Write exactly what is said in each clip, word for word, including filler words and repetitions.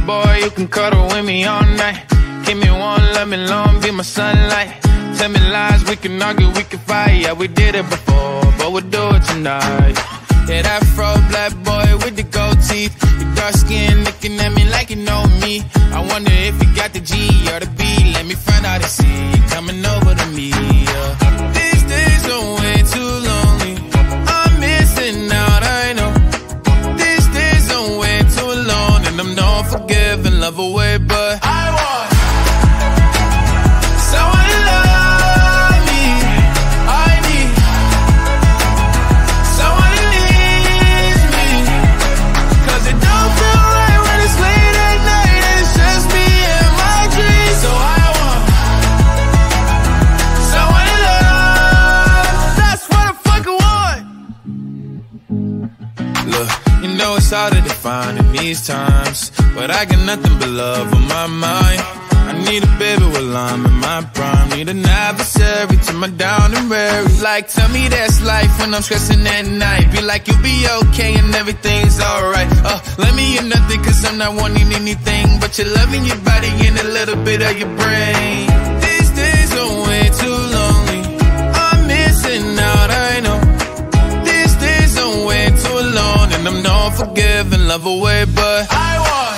boy, you can cuddle with me all night. Give me one, let me long, be my sunlight. Tell me lies, we can argue, we can fight. Yeah, we did it before, but we'll do it tonight. Yeah, that fro black boy with the gold teeth. Your dark skin looking at me like you know me. I wonder if you got the G or the B. Let me find out and see you coming over to me. Yeah. These days are way too lonely. I'm missing out, I know. These days are way too alone, and I'm not forgiving, love away, but I want someone to love me. I need someone who needs me, 'cause it don't feel right when it's late at night and it's just me and my dreams. So I want someone to love. That's what I fucking want. Look, you know it's hard to define in these times, but I got nothing but love on my mind. I need a baby while I'm in my prime. Need an adversary to my down and weary. Like, tell me that's life when I'm stressing at night. Be like, you'll be okay and everything's alright. Uh, let me hear nothing, 'cause I'm not wanting anything but your love in your body and a little bit of your brain. These days are way too lonely. I'm missing out, I know. These days are way too alone, and I'm not forgiving, love away, but I want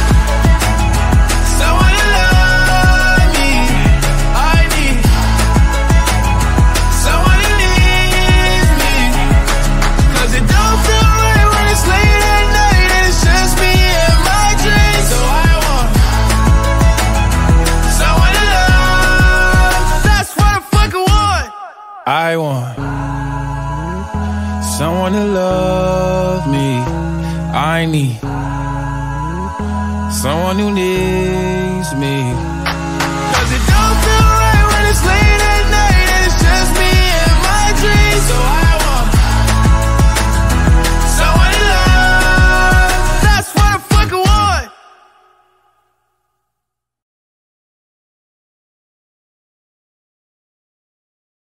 someone to love me. I need someone who needs me, 'cause it don't feel right when it's late at night and it's just me and my dreams. So I want someone to love. That's what I fucking want. I want someone to love me. I need someone who needs me.